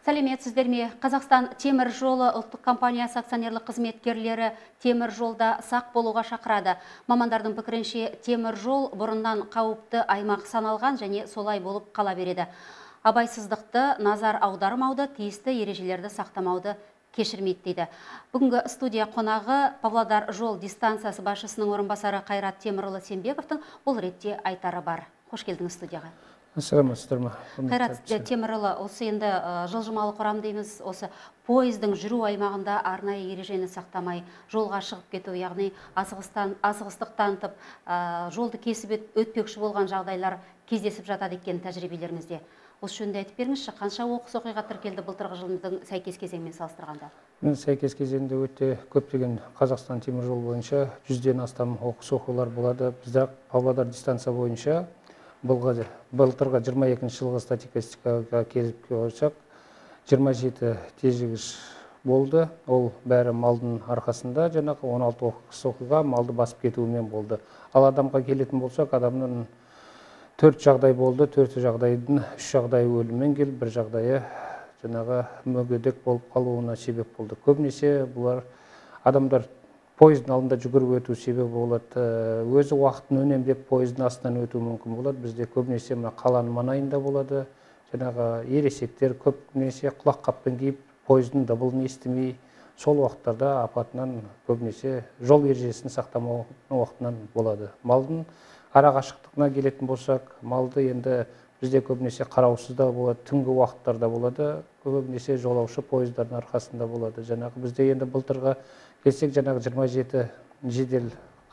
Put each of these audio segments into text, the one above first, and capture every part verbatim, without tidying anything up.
Сәлеметсіздер ме? Қазақстан темір жолы ұлттық компаниясы акционерлік қызметкерлері темір жолда сақ болуға шақырады. Мамандардың пікірінше темір жол бұрыннан қауіпті аймақ саналған және солай болып қала береді. Абайсыздықты, назар аудармауды, тиісті ережелерді сақтамауды кешірмейді дейді. Бүгінгі студия қонағы Павлодар жол дистанциясы басшысының орынбасары Қайрат Темірұлы Сембековтың бұл ретте айтары бар. Қош келдіңіз студияға. Саламатсыздар ма? Қайрат Темірұлы, осы енді жылжымалы құрам дейміз, осы пойыздың жүру аймағында арнайы ережені сақтамай жолға шығып кету, яғни асығыстық танытып, жолды кесіп өтпекші болған жағдайлар кездесіп жатады екен тәжірибелеріңізде. Осы жөнінде айтып беріңізші, қанша оқыс оқиға тіркелді былтырғы жылдың сәйкес кезеңмен салыстырғанда? Сәйкес кезеңде өте көптеген Қазақстан темір жол бойынша жүзден астам оқыс оқиғалар болады. Бізде Павлодар дистанция бойынша былтырғы жиырма екінші жылғы статистикаға келіп көрсек, жиырма жеті тежегіш болды. Ол бәрі малдың арқасында, жаңағы он алты оқыс оқиға малды басып кетуімен болды. Ал адамға келетін болсақ, адамның төрт жағдай болды. төрт жағдайдың үш жағдайы өліммен келіп, бір жағдайы жаңағы мүгедек болып қалуына себеп болды. Көбінесе бұлар адамдар пойыздың алдында жүгіріп өту себебі болады. Өзі уақытын үнемдеп пойыздың астынан өту мүмкін болады. Бізде көбінесе қаланың маңайында болады. Жаңағы ересектер көбінесе құлақ қаппен киіп, пойыздың дабылын естімей, сол уақыттарда апатынан көбінесе жол ережесін сақтамау уақытынан болады. Малдың ара қашықтығына келетін болсақ, малды енді бізде көбінесе қараусызда болады, түнгі уақыттарда болады, көбінесе жолаушы пойыздардың арқасында болады. Жаңағы бізде енді былтырға келсек, жаңағы жиырма жеті жедел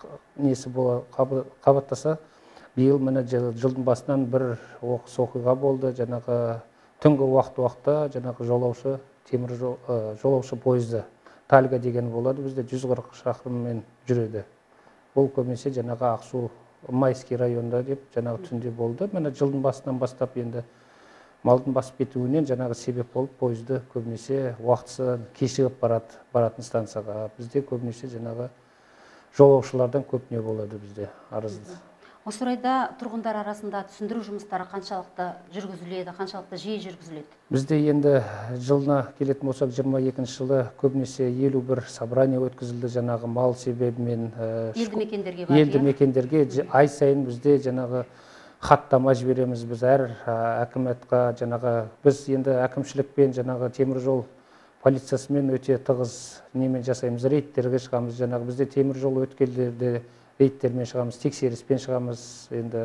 несі қабаттаса, биыл міне жылдың басынан бір оқыс оқиға болды. Жаңағы түнгі уақыт-уақытта жаңағы жолаушы темір жолаушы пойызы Тальга деген болады. Бізде жүз қырық шақырыммен жүреді. Бұл көбінесе жаңағы Ақсу Майский районда деп жаңағы түнде болды. Міне жылдың басынан бастап енді малдың басып кетуінен жаңағы себеп болып пойызды көбінесе уақытысы кешігіп баратын станцияға. Бізде көбінесе жаңағы жолаушылардан көп не болады бізде арызды. Осы орайда тұрғындар арасында түсіндіру жұмыстары қаншалықты жүргізіледі, қаншалықты жиі жүргізіледі? Бізде енді жылына келетін болсақ, жиырма екінші жылы көбінесе елу бір собрание өткізілді, жаңағы мал себебімен елді мекендерге бар. Елді мекендерге ай сайын бізде жаңағы хаттама жібереміз. Біз әр әкіматқа жаңағы біз енді әкімшілікпен жаңағы темір жол полициясымен өте тығыз немен жасаймыз, рейдтерге шығамыз. Жаңағы бізде темір жол өткелдерде рейдтермен шығамыз, тексеріспен шығамыз. Енді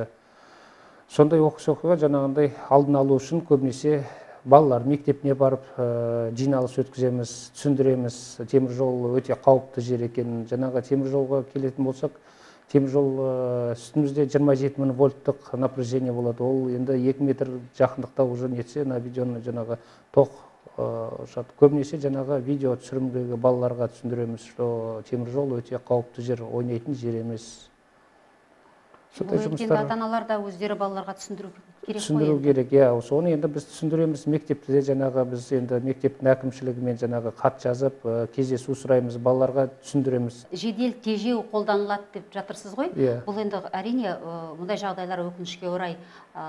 сондай оқыс оқиға жаңағындай алдын алу үшін көбінесе балалар мектепіне барып жиналыс өткіземіз, түсіндіреміз. Темір жол өте қауіпті жер екенін. Жаңағы темір жолға келетін болсақ, темір жол үстімізде жиырма жеті мың вольттық напряжение болады. Ол енді екі метр жақындықта уже нетсе, наведен жаңағы тоқ көбінесе жаңағы видео түсірімдегі балаларға түсіндіреміз, что темір жол өте қауіпті жер, ойнайтын жер емес. Өткенде ата-аналар да өздері балаларға түсіндіру керек қой? Түсіндіру керек, иә. Соны енді біз түсіндіреміз. Мектепте жаңағы біз енді мектептің әкімшілігімен жаңағы хат жазып, кездесу сұраймыз, балаларға түсіндіреміз. Жедел тежеу қолданылады деп жатырсыз ғой? Бұл енді әрине мұндай жағдайлар өкінішке орай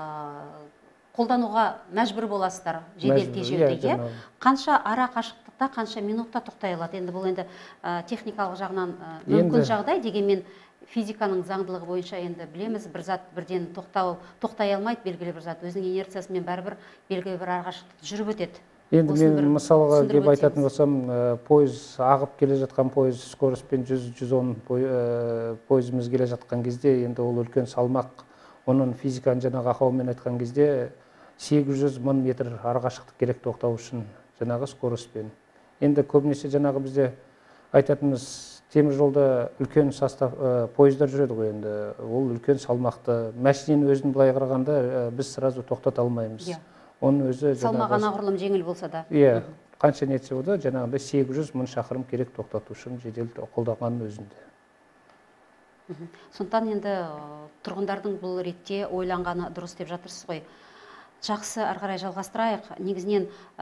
қолдануға мәжбүр боласыздар, жедел тежеуде. Қанша ара қашықтықта, қанша минутта тоқтай алады? Енді бұл енді техникалық жағынан мүмкін жағдай, дегенмен физиканың заңдылығы бойынша енді білеміз, бір зат бірден тоқтай алмайды, белгілі бір зат өзінің инерциясымен бәрібір белгілі бір ара қашықтықты жүріп өтеді. Енді мен мысалға деп айтатын болсам, пойыз ағып келе жатқан пойыз скоростьпен жүз жүз он пойызымыз келе жатқан кезде, енді ол үлкен салмақ. Оның физиканың жаңағы ақауымен айтқан кезде сегіз жүз мың метр ара қашықтық керек тоқтау үшін жаңағы скоростьпен. Енді көбінесе жаңағы бізде айтатынымыз, темір жолда үлкен состав пойыздар жүреді ғой, енді ол үлкен салмақты. Мәшиненің өзін былай қарағанда біз сразу тоқтата алмаймыз. Оның өзі салмағы анағұрлым жеңіл болса да. Иә, қанша нетсе ода жаңағыдай сегіз жүз мың шақырым керек тоқтату үшін жедел қолданғанның өзінде. Сондықтан енді тұрғындардың бұл ретте ойланғаны дұрыс деп жатырсыз ғой. Жақсы, ары қарай жалғастырайық. Негізінен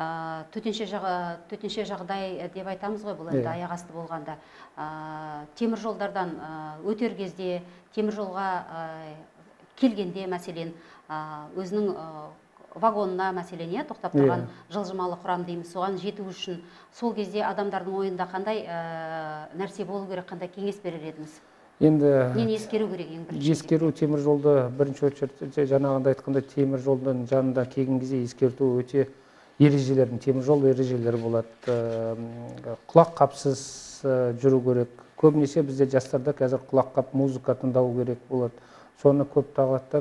төтенше жағдай деп айтамыз ғой, бұл енді аяқ асты болғанда. Темір жолдардан өтер кезде, темір жолға келгенде мәселен өзінің вагонына мәселен, иә, тоқтап тұрған жылжымалы құрам дейміз, соған жету үшін сол кезде адамдардың ойында қандай нәрсе болу керек, қандай кеңес берер едіңіз? Енді нені ескеру керек ең бірінші? Ескеру темір жолды бірінші очередь жаңағында айтқанда темір жолдың жанында келген кезде ескерту өте ережелердің, темір жол ережелері болады. Құлақ қапсыз жүру керек. Көбінесе бізде жастарда қазір құлақ қап музыка тыңдау керек болады. Соны көп тағаттап,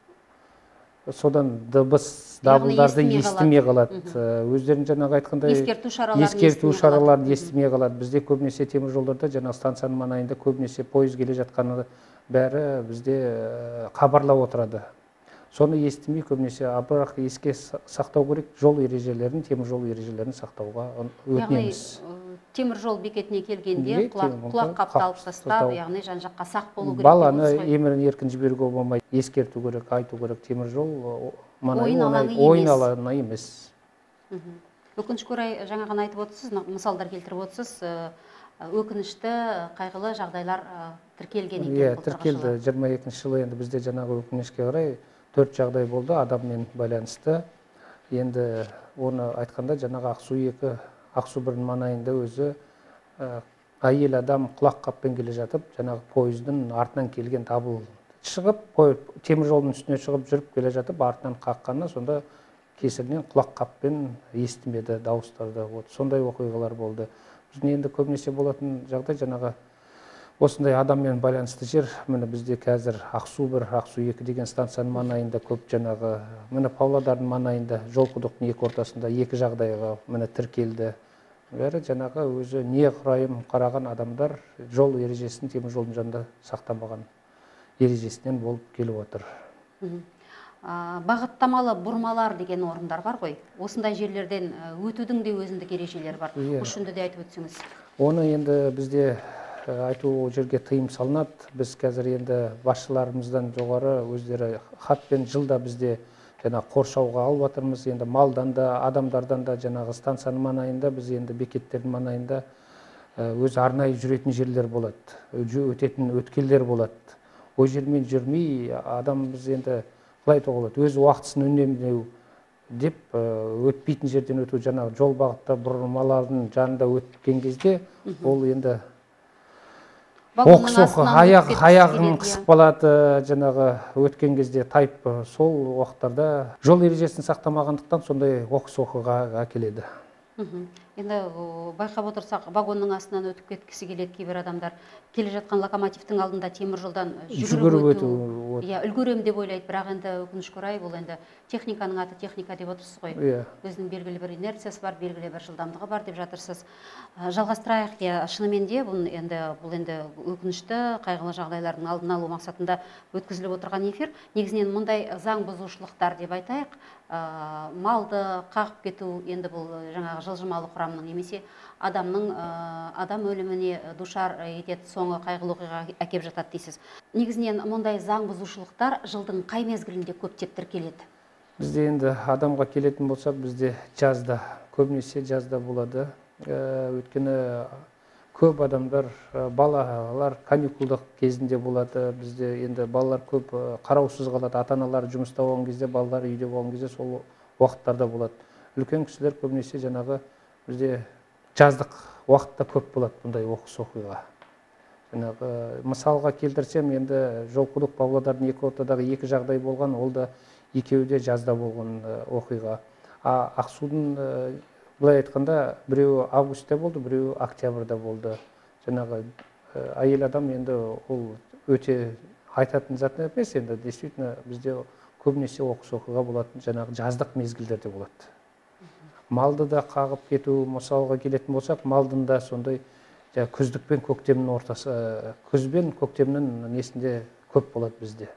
содан дыбыс, дабылдарды естімей қалады. Өздерін жаңағы айтқандай ескерту шараларын естімей қалады. Бізде көбінесе темір жолдарда жаңағы станцияның маңайында көбінесе пойыз келе жатқаны бәрі бізде хабарлап отырады. Соны естімей көбінесе, бірақ еске сақтау керек, жол ережелерін, темір жол ережелерін сақтауға өтінеміз. Темір жол бекетіне келгенде құлақ қапты алып тастап, яғни жан-жаққа сақ болу керек. Баланы емірін еркін жіберуге болмайды, ескерту керек, айту керек. Темір жол ойын алаңы емес. Өкінішке орай жаңа ғана айтып отырсыз, мысалдар келтіріп отырсыз, өкінішті, қайғылы жағдайлар тіркелген екен. Иә, тіркелді. жиырма екінші жылы енді бізде жаңағы өкінішке қарай төрт жағдай болды адаммен байланысты. Енді оны айтқанда жаңағы Ақсу екі Ақсу бірінің маңайында өзі әйел адам құлақ қаппен келе жатып, жаңағы пойыздың артынан келген дабыл шығып, темір жолдың үстіне шығып жүріп келе жатып, артынан қаққанына сонда кесірінен құлақ қаппен естімеді дауыстарды. Сондай оқиғалар болды. Біздің енді көбінесе болатын жағдай жаңағы осындай адаммен байланысты жер, міне бізде қазір Ақсу бір, Ақсу екі деген станцияның маңайында көп жаңағы, міне Павлодардың маңайында Жолқұдықтың екі ортасында екі жағдайға міне тіркелді. Бәрі жаңағы өзі не құрайым қараған адамдар жол ережесін темір жолдың жанында сақтамаған ережесінен болып келіп отыр. Бағыттамалы бұрмалар деген орындар бар ғой. Осындай жерлерден өтудің де өзіндік ережелері бар. Үшінді де айтып өтсеңіз. Оны енді бізде айту жерге тыйым салынады. Біз қазір енді басшыларымыздан жоғары өздері хатпен жылда бізде жаңағы қоршауға алып жатырмыз. Енді малдан да, адамдардан да жаңағы станцияның маңайында, біз енді бекеттердің маңайында өз арнайы жүретін жерлер болады, өтетін өткелдер болады. Ой жермен жүрмей, адам біз енді қалай айтуға болады, өз уақытысын үнемдеу деп өтпейтін жерден өту, жаңағы жол бағытта бұрмалардың жанында өткен кезде, ол енді оқыс-оқы аяғын қысып қалады, жаңағы өткен кезде тайып, сол уақыттарда жол ережесін сақтамағандықтан сондай оқыс-оқиға әкеледі. Енді байқап отырсақ, вагонның астынан өтіп кеткісі келеді кейбір адамдар. Келе жатқан локомотивтің алдында темір жолдан жүгіріп өту, үлгерем деп ойлайды, бірақ енді өкінішке орай, бұл енді техниканың аты техника деп отырсыз ғой. Өзінің белгілі бір инерциясы бар, белгілі бір жылдамдығы бар деп жатырсыз. Жалғастырайық, шынымен де бұл енді өкінішті, қайғылы жағдайлардың алдын алу мақсатында өткізіліп отырған эфир. Негізінен мұндай заң бұзушылықтар деп айтайық, малды қағып кету, енді бұл жаңағы жылжымалы құрамның немесе адамның адам өліміне душар етеді, соңы қайғылы оқиға әкеп жатады дейсіз. Негізінен мұндай заң бұзушылықтар жылдың қай мезгілінде көптеп тіркеледі? Бізде енді адамға келетін болсақ, бізде жазда, көбінесе жазда болады. Өйткені көп адамдар, балалар каникулдық кезінде болады. Бізде енді балалар көп қараусыз қалады, ата-аналар жұмыста болған кезде, балалар үйде болған кезде сол уақыттарда болады. Үлкен кісілер көбінесе жаңағы бізде жаздық уақытта көп болады бұндай оқыс оқиға. Жаңағы мысалға келтірсем, енді Жолқұдық Павлодардың екі ортадағы екі жағдай болған, ол да екеуі де жазда болған оқиға. Ақсудың былай айтқанда біреуі августта болды, біреуі октябрьда болды. Жаңағы әйел адам енді ол өте айтатын зат емес, енді действительно бізде көбінесе оқыс оқиға болатын жаңағы жаздық мезгілдерде болады. Малды да қағып кету, мысалға келетін болсақ, малдың да сондай күздік пен көктемнің ортасы, күз бен көктемнің несінде көп болады бізде.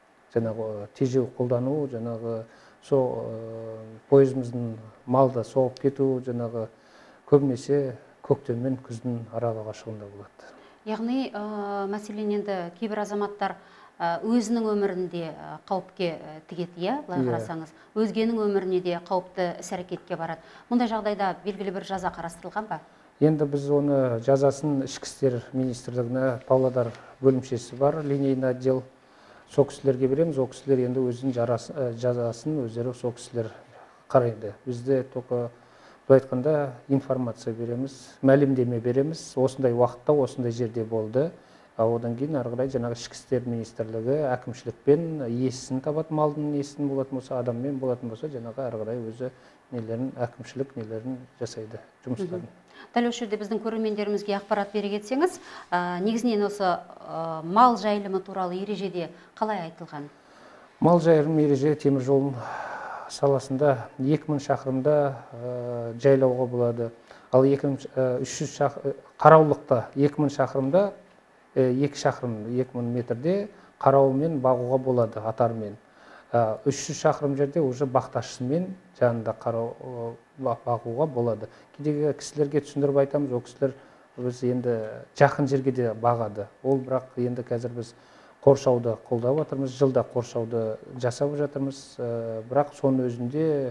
Жаңағы тежеу қолдану, жаңағы сол пойызымыздың малды соғып кету, жаңағы көбінесе көктем мен күздің аралығында болады. Яғни мәселен енді кейбір азаматтар өзінің өмірінде қауіпке тігеді, былай қарасаңыз, өзгенің өміріне де қауіпті іс-әрекетке барады. Мұндай жағдайда белгілі бір жаза қарастырылған ба? Енді біз оны жазасын ішкі істер министрлігіне, Павлодар бөлімшесі бар, линейный отдел, сол кісілерге береміз, ол кісілер енді өзінің жазасын өздері сол кісілер қарайды. Бізде только былай айтқанда информация береміз, мәлімдеме береміз, осындай уақытта осындай жерде болды. Одан кейін ары қарай жаңағы ішкі істер министрлігі әкімшілікпен иесін табады, малдың иесін болатын болса, адаммен болатын болса, жаңағы ары қарай өзі нелерін әкімшілік нелерін жасайды, жұмыстарын. Дәл осы жерде біздің көрермендерімізге ақпарат бере кетсеңіз, негізінен осы мал жайылымы туралы ережеде қалай айтылған? Мал жайылым ереже темір жол саласында екі мың шақырымда жайлауға болады. Ал үш жүз қараулықта екі мың шақырымда екі шақырым, екі мың метрде қарауымен бағуға болады атармен. үш жүз шақырым жерде уже бақташысымен жанында қарау бағуға болады. Кейдегі кісілерге түсіндіріп айтамыз, ол кісілер біз енді жақын жерге де бағады. Ол бірақ енді қазір біз қоршауды қолдап жатырмыз, жылда қоршауды жасап жатырмыз. Бірақ соның өзінде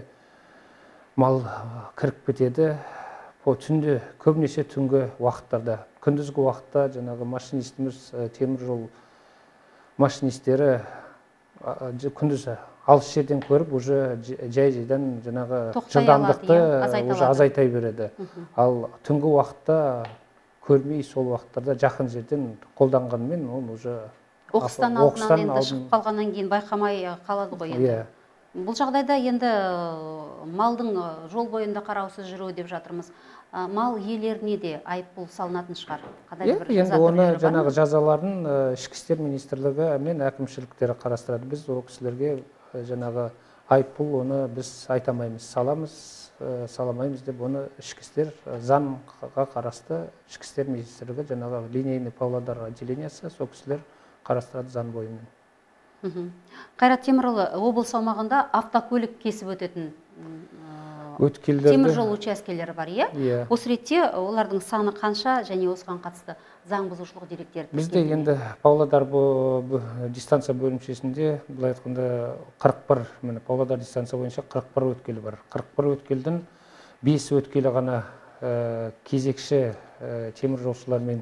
мал кіріп кетеді. Түнде, көбінесе түнгі уақыттарда, күндізгі уақытта жаңағы машинистіміз, темір жол машинистері күндіз алыс жерден көріп, уже жай-жайдан жаңағы жылдамдықты уже азайтай береді. Ал түнгі уақытта көрмей, сол уақыттарда жақын жерден қолданғанмен, ол уже оқыстан алдынан енді шығып қалғаннан кейін байқамай қалады ғой енді. Бұл жағдайда енді малдың жол бойында қараусыз жүруі деп жатырмыз. Мал иелеріне де айыппұл салынатын шығар. Енді оны жаңағы жазаларын ішкі істер министрлігі мен әкімшіліктері қарастырады. Біз ол кісілерге жаңағы айыппұл оны біз айтамаймыз, саламыз, саламаймыз деп оны ішкі істер заңға қарасты ішкі істер министрлігі жаңағы линейный Павлодар отделениясы сол кісілер қарастырады заң бойымен. Қайрат Темірұлы, облыс аумағында автокөлік кесіп өтетін өткелдерді темір жол учаскелері бар, иә? Осы ретте олардың саны қанша және осыған қатысты заң бұзушылық деректері? Бізде енді Павлодар дистанция бөлімшесінде былай айтқанда қырық бір, міне Павлодар дистанция бойынша қырық бір өткелі бар. қырық бір өткелдің бес өткелі ғана кезекші темір жолшылармен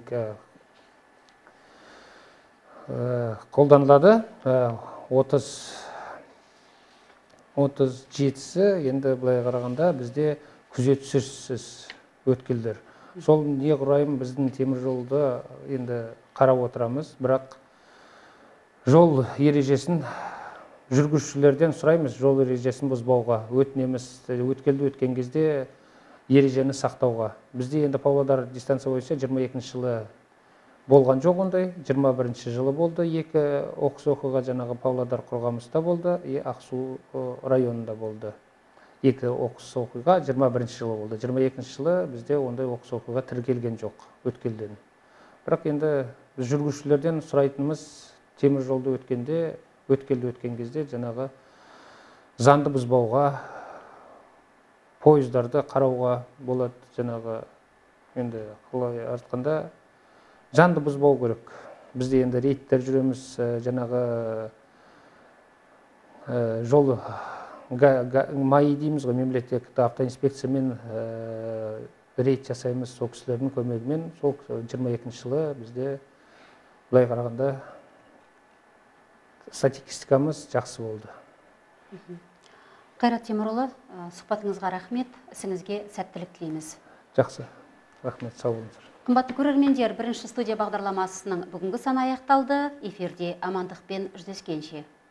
қолданылады. отыз жетісі енді былай қарағанда бізде күзетсіз өткелдер. Сол не құрайым біздің темір жолды енді қарап отырамыз, бірақ жол ережесін жүргізушілерден сұраймыз, жол ережесін бұзбауға, өтінеміз, өткелді өткен кезде ережені сақтауға. Бізде енді Павлодар дистанция бойынша жиырма екінші жылы болған жоқ ондай, жиырма бірінші жылы болды, екі оқыс оқиға жаңағы Павлодар қорғамыста болды, Ақсу районында болды. Екі оқыс оқиға жиырма бірінші жылы болды. жиырма екінші жылы бізде ондай оқыс оқиға тіркелген жоқ өткелден. Бірақ енді біз жүргізушілерден сұрайтынымыз темір жолды өткенде, өткелді өткен кезде жаңағы заңды бұзбауға, пойыздарды қарауға болады, жаңағы енді қалай айтқанда жанды бұзбау керек. Бізде енді рейдтер жүреміз, жаңағы жол МАИ дейміз ғой, мемлекеттік автоинспекциямен рейд жасаймыз, сол кісілердің көмегімен. Сол жиырма екінші жылы бізде былай қарағанда статистикамыз жақсы болды. Қайрат Темірұлы, сұхбатыңызға рахмет, ісіңізге сәттілік тілейміз. Жақсы, рахмет, сау болыңыздар. Қымбатты көрермендер, бірінші студия бағдарламасының бүгінгі саны аяқталды. Эфирде амандықпен жүздескенше.